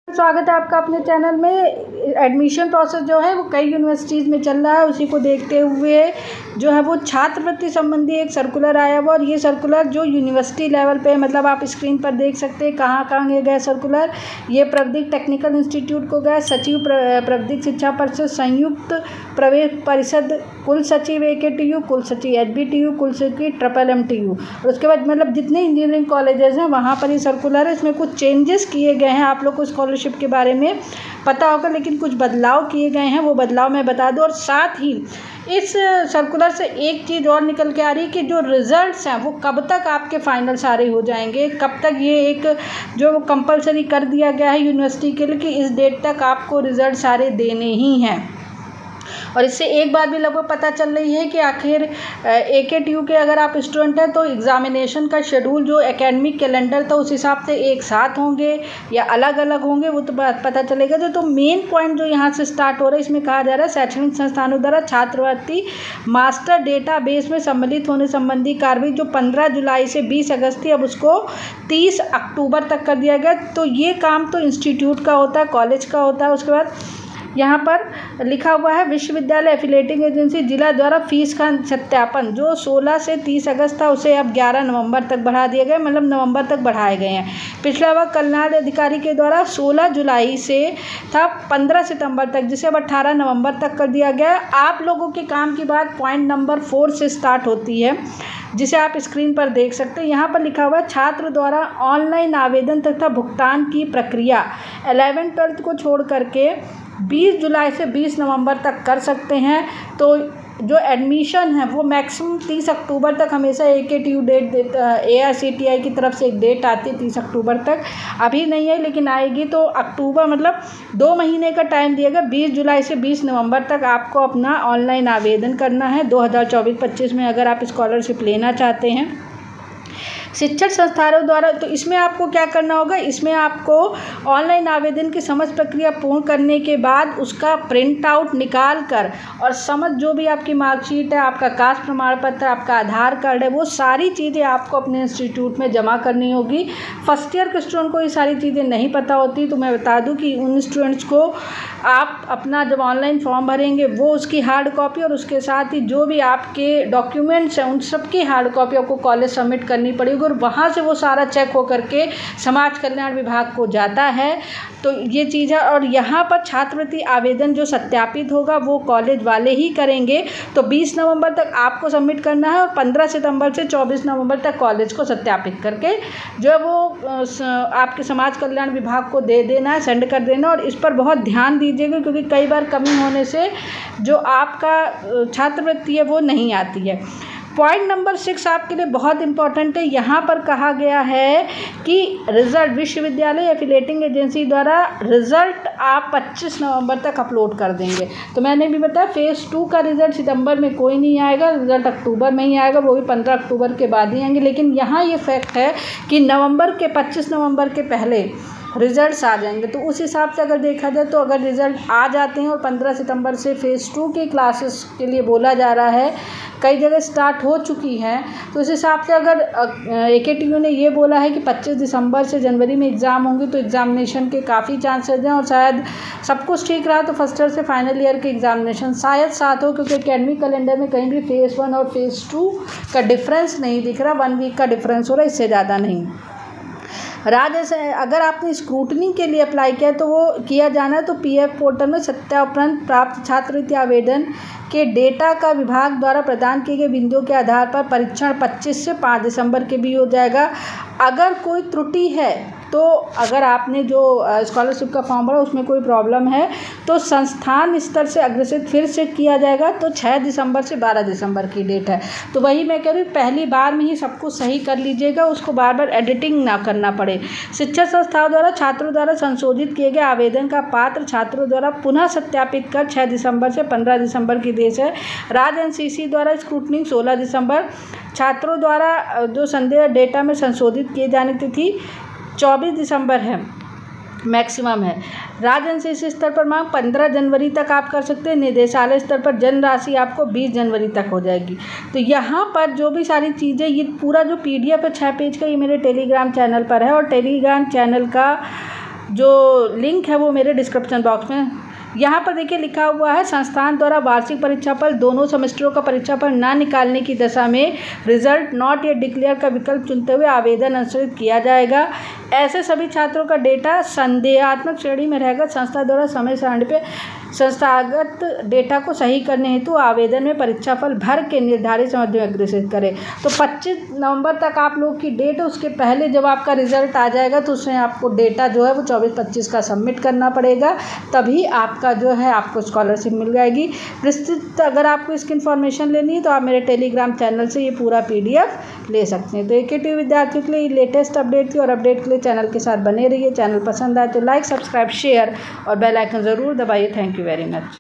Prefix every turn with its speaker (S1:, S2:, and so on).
S1: स्वागत है आपका अपने चैनल में। एडमिशन प्रोसेस जो है वो कई यूनिवर्सिटीज़ में चल रहा है, उसी को देखते हुए जो है वो छात्रवृत्ति संबंधी एक सर्कुलर आया हुआ। और ये सर्कुलर जो यूनिवर्सिटी लेवल पे, मतलब आप स्क्रीन पर देख सकते हैं कहाँ कहाँ ये गया सर्कुलर। ये प्रावधिक टेक्निकल इंस्टीट्यूट को गया, सचिव प्रावधिक शिक्षा परिषद, संयुक्त प्रवेश परिषद, कुल सचिव AKTU, कुल सचिव HBTU, कुल सचिव MMTU। और उसके बाद मतलब जितने इंजीनियरिंग कॉलेजेस हैं वहाँ पर ये सर्कुलर है। इसमें कुछ चेंजेस किए गए हैं, आप लोग को स्कॉलरशिप के बारे में पता होगा, लेकिन कुछ बदलाव किए गए हैं, वो बदलाव मैं बता दूं। और साथ ही इस सर्कुलर से एक चीज़ और निकल के आ रही है कि जो रिज़ल्ट्स हैं वो कब तक आपके फाइनल सारे हो जाएंगे, कब तक ये एक जो कंपलसरी कर दिया गया है यूनिवर्सिटी के लिए कि इस डेट तक आपको रिज़ल्ट सारे देने ही हैं। और इससे एक बात भी लगभग पता चल रही है कि आखिर AKTU के अगर आप स्टूडेंट हैं तो एग्ज़ामिनेशन का शेड्यूल जो एकेडमिक कैलेंडर था उस हिसाब से एक साथ होंगे या अलग अलग होंगे, वो तो पता चलेगा। तो मेन पॉइंट जो यहाँ से स्टार्ट हो रहा है, इसमें कहा जा रहा है शैक्षणिक संस्थानों द्वारा छात्रवृत्ति मास्टर डेटा बेस में सम्मिलित होने संबंधी कार्रवाई जो 15 जुलाई से 20 अगस्त थी, अब उसको 30 अक्टूबर तक कर दिया गया। तो ये काम तो इंस्टीट्यूट का होता है, कॉलेज का होता है। उसके बाद यहाँ पर लिखा हुआ है विश्वविद्यालय एफिलेटिंग एजेंसी जिला द्वारा फीस का सत्यापन जो 16 से 30 अगस्त था उसे अब 11 नवंबर तक बढ़ा दिया गया, मतलब नवंबर तक बढ़ाए गए हैं। पिछला वक्त कल्याण अधिकारी के द्वारा 16 जुलाई से था 15 सितंबर तक, जिसे अब 18 नवंबर तक कर दिया गया। आप लोगों के काम की बात पॉइंट नंबर 4 से स्टार्ट होती है, जिसे आप स्क्रीन पर देख सकते हैं। यहाँ पर लिखा हुआ है छात्र द्वारा ऑनलाइन आवेदन तथा भुगतान की प्रक्रिया 11-12 को छोड़ करके 20 जुलाई से 20 नवंबर तक कर सकते हैं। तो जो एडमिशन है वो मैक्सिमम 30 अक्टूबर तक हमेशा AKTU डेट देता, AICTI की तरफ से एक डेट आती है 30 अक्टूबर तक, अभी नहीं है लेकिन आएगी। तो अक्टूबर मतलब 2 महीने का टाइम दिएगा, 20 जुलाई से 20 नवंबर तक आपको अपना ऑनलाइन आवेदन करना है 2024-25 में अगर आप स्कॉलरशिप लेना चाहते हैं शिक्षण संस्थानों द्वारा। तो इसमें आपको क्या करना होगा, इसमें आपको ऑनलाइन आवेदन की समझ प्रक्रिया पूर्ण करने के बाद उसका प्रिंट आउट निकाल कर और समझ जो भी आपकी मार्कशीट है, आपका कास्ट प्रमाण पत्र, आपका आधार कार्ड है, वो सारी चीज़ें आपको अपने इंस्टीट्यूट में जमा करनी होगी। फर्स्ट ईयर के स्टूडेंट को ये सारी चीज़ें नहीं पता होती, तो मैं बता दूं कि उन स्टूडेंट्स को आप अपना जब ऑनलाइन फॉर्म भरेंगे वो उसकी हार्ड कॉपी और उसके साथ ही जो भी आपके डॉक्यूमेंट्स हैं उन सब की हार्ड कॉपी आपको कॉलेज सबमिट करनी पड़ेगी और वहाँ से वो सारा चेक हो करके समाज कल्याण विभाग को जाता है। तो ये चीज़ है। और यहाँ पर छात्रवृत्ति आवेदन जो सत्यापित होगा वो कॉलेज वाले ही करेंगे। तो 20 नवंबर तक आपको सबमिट करना है और 15 सितंबर से 24 नवंबर तक कॉलेज को सत्यापित करके जो है वो आपके समाज कल्याण विभाग को दे देना है, सेंड कर देना। और इस पर बहुत ध्यान दीजिएगा क्योंकि कई बार कमी होने से जो आपका छात्रवृत्ति है वो नहीं आती है। पॉइंट नंबर 6 आपके लिए बहुत इंपॉर्टेंट है। यहाँ पर कहा गया है कि रिज़ल्ट विश्वविद्यालय एफिलेटिंग एजेंसी द्वारा रिज़ल्ट आप 25 नवंबर तक अपलोड कर देंगे। तो मैंने भी बताया फ़ेज़ 2 का रिज़ल्ट सितंबर में कोई नहीं आएगा, रिज़ल्ट अक्टूबर में ही आएगा, वो भी 15 अक्टूबर के बाद ही आएंगे। लेकिन यहाँ ये फैक्ट है कि 25 नवंबर के पहले रिज़ल्ट्स आ जाएंगे। तो उस हिसाब से अगर देखा जाए तो अगर रिज़ल्ट आ जाते हैं और 15 सितंबर से फ़ेज़ 2 की क्लासेस के लिए बोला जा रहा है, कई जगह स्टार्ट हो चुकी हैं, तो उस हिसाब से अगर AKTU ने ये बोला है कि 25 दिसंबर से जनवरी में एग्ज़ाम होंगे तो एग्ज़ामिनेशन के काफ़ी चांसेस हैं। और शायद सब कुछ ठीक रहा तो फर्स्ट ईयर से फाइनल ईयर के एग्ज़ामिनेशन शायद साथ हो, क्योंकि एकेडमिक कैलेंडर में कहीं भी फ़ेज़ 1 और फ़ेज़ 2 का डिफरेंस नहीं दिख रहा, 1 वीक का डिफरेंस हो रहा है, इससे ज़्यादा नहीं। अगर आपने स्क्रूटनी के लिए अप्लाई किया है तो वो किया जाना है तो PF पोर्टल में सत्यापन प्राप्त छात्रवृत्ति आवेदन के डेटा का विभाग द्वारा प्रदान किए गए बिंदुओं के आधार पर परीक्षण 25 से 5 दिसंबर के भी हो जाएगा। अगर कोई त्रुटि है तो अगर आपने जो स्कॉलरशिप का फॉर्म भरा उसमें कोई प्रॉब्लम है तो संस्थान स्तर से अग्रसित फिर से किया जाएगा। तो 6 दिसंबर से 12 दिसंबर की डेट है। तो वही मैं कह रही हूँ, पहली बार में ही सब कुछ सही कर लीजिएगा, उसको बार बार एडिटिंग ना करना पड़े। शिक्षा संस्थाओं द्वारा छात्रों द्वारा संशोधित किए गए आवेदन का पात्र छात्रों द्वारा पुनः सत्यापित कर 6 दिसंबर से 15 दिसंबर की देश है। राज्य NCC द्वारा स्क्रूटनी 16 दिसंबर, छात्रों द्वारा जो संदेह डेटा में संशोधित किए जाने की तिथि 24 दिसंबर है, मैक्सिमम है। राज्य NCC स्तर पर मांग 15 जनवरी तक आप कर सकते हैं। निदेशालय स्तर पर जन राशि आपको 20 जनवरी तक हो जाएगी। तो यहाँ पर जो भी सारी चीज़ें, ये पूरा जो PDF है 6 पेज का, ये मेरे टेलीग्राम चैनल पर है और टेलीग्राम चैनल का जो लिंक है वो मेरे डिस्क्रिप्शन बॉक्स में यहाँ पर देखिए लिखा हुआ है, संस्थान द्वारा वार्षिक परीक्षाफल दोनों सेमेस्टरों का परीक्षाफल ना निकालने की दशा में रिजल्ट नॉट येट डिक्लेयर का विकल्प चुनते हुए आवेदन अनुसरित किया जाएगा। ऐसे सभी छात्रों का डेटा संदेहात्मक श्रेणी में रहेगा। संस्था द्वारा समय सारणी पे संस्थागत डेटा को सही करने हेतु आवेदन में परीक्षाफल भर के निर्धारित समय में अग्रेसित करें। तो 25 नवंबर तक आप लोग की डेट है, उसके पहले जब आपका रिजल्ट आ जाएगा तो उसमें आपको डेटा जो है वो 24-25 का सबमिट करना पड़ेगा, तभी आपका जो है आपको स्कॉलरशिप मिल जाएगी। विस्तृत अगर आपको इसकी इन्फॉर्मेशन लेनी है तो आप मेरे टेलीग्राम चैनल से ये पूरा PDF ले सकते हैं। तो AKTV विद्यार्थियों के लिए लेटेस्ट अपडेट थी, और अपडेट के लिए चैनल के साथ बने रहिए। चैनल पसंद आए तो लाइक, सब्सक्राइब, शेयर और बेल आइकन ज़रूर दबाइए। Thank you very much.